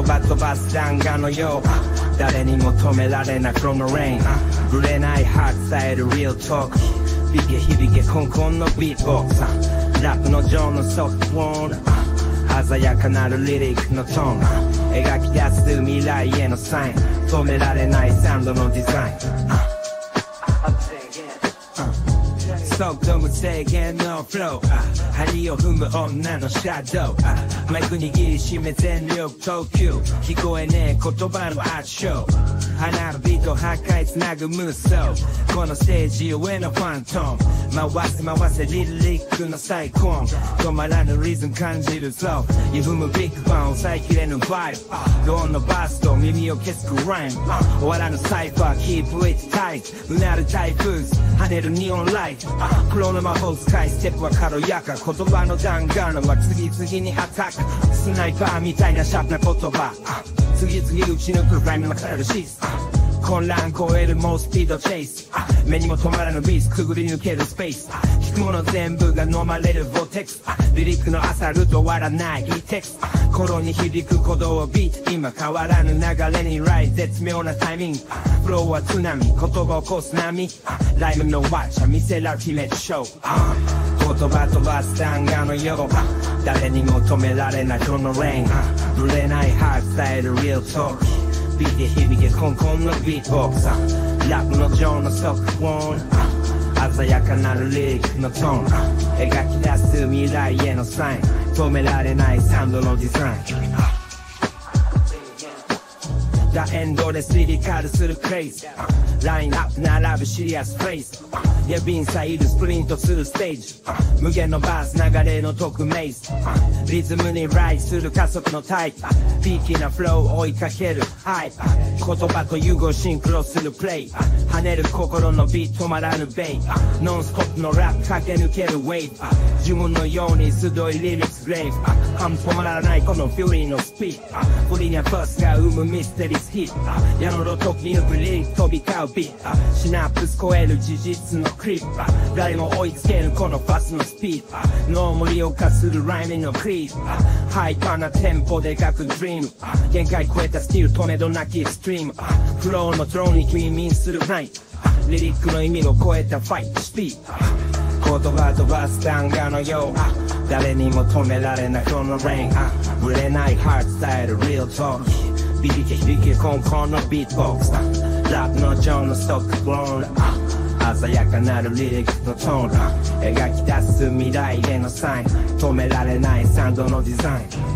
葉飛ばす弾丸のよう誰にも止められない From the rain ぶれないハート伝える Real Talk 響けコンコンのビートボックスラップの上のソフトウォン鮮やかなるリリックのトーン描き出す未来へのサイン止められないサウンドのデザイン速度無制限のフロー針を踏む女のシャドウマイク握りしめ全力投球聞こえねえ言葉のアートショー花のビート破壊つなぐ無双このステージ上のファントム回せリリックの最高止まらぬリズム感じるぞ歪むビッグバン抑えきれぬバイブドーンのバースト耳を消すクライム終わらぬサイファー Keep it tight うなる台風跳ねるニオンライト黒の魔法使いステップは軽やか言葉の弾丸は次々にアタックスナイパーみたいなシャープな言葉次々打ち抜くライムのカラルシス混乱超える猛スピードチェイス目にも止まらぬビースくぐり抜けるスペース聞くもの全部が飲まれるボテクスリリックの朝ると終わらないいいテクス心に響く鼓動をビート今変わらぬ流れにライ絶妙なタイミングフローは津波言葉を起こす波ライムのワッチャ見せられる秘密ショー言葉飛ばす弾丸のよう誰にも止められないこのレインぶれないハート伝える Real Talk 響けコンコンのビートボックスラップの上の速報鮮やかなるリリックのトーン描き出す未来へのサイン止められないサウンドのデザインダエンドレスリリカルするクレイズラインアップ並ぶシリアスフレーズや瓶サイドスプリントするステージ無限のバース流れの特メイズリズムにライする加速のタイプピーキーなフローを追いかけるハイ言葉と融合シンクロするプレイ跳ねる心のビート止まらぬベイノンストップのラップ駆け抜けるウェイブ自分のように鋭いリリックスグレイブ半止まらないこのフューリーのスピードフリーなファースが生むミステリスヒット矢のろとき抜くリリック飛び交うビートシナプス超える事実のクリップ誰も追いつけぬこのファスのスピード脳無理を化するライミングのクリープハイパーなテンポで描くドリーム限界超えたスティールトネドなきストリームフローのトローンに君ミンするナイトリリックの意味を超えたファイトスピード言葉飛ばす弾丸のよう誰にも止められないこのレインぶれないハート伝える Real Talk 響けコンコンのビートボックスラップの上のストックブローン鮮やかなるリリックのトーン描き出す未来へのサイン止められないサウンドのデザイン